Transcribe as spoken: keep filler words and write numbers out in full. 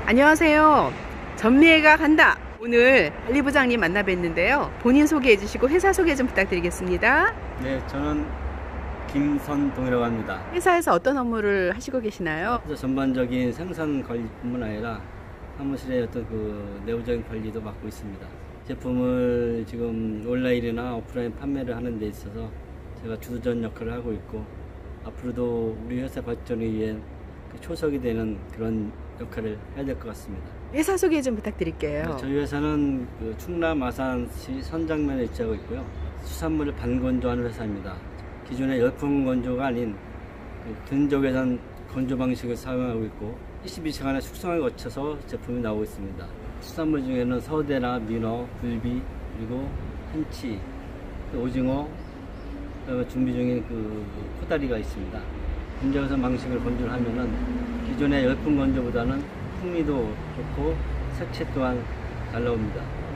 안녕하세요. 전미애가 간다. 오늘 관리부장님 만나 뵀는데요. 본인 소개해 주시고 회사 소개 좀 부탁드리겠습니다. 네, 저는 김선동이라고 합니다. 회사에서 어떤 업무를 하시고 계시나요? 전반적인 생산 관리뿐만 아니라 사무실의 어떤 그 내부적인 관리도 맡고 있습니다. 제품을 지금 온라인이나 오프라인 판매를 하는 데 있어서 제가 주도전 역할을 하고 있고, 앞으로도 우리 회사 발전을 위해 초석이 되는 그런 역할을 해야 될 것 같습니다. 회사 소개 좀 부탁드릴게요. 네, 저희 회사는 그 충남 아산시 선장면에 위치하고 있고요. 수산물을 반건조하는 회사입니다. 기존의 열풍 건조가 아닌 그 근적외선 건조 방식을 사용하고 있고, 이십이 시간의 숙성을 거쳐서 제품이 나오고 있습니다. 수산물 중에는 서대나 민어, 굴비, 그리고 한치, 오징어, 그다음에 준비 중인 그 코다리가 있습니다. 근적외선 방식을 건조를 하면은 기존의 열풍 건조보다는 풍미도 좋고 색채 또한 잘 나옵니다.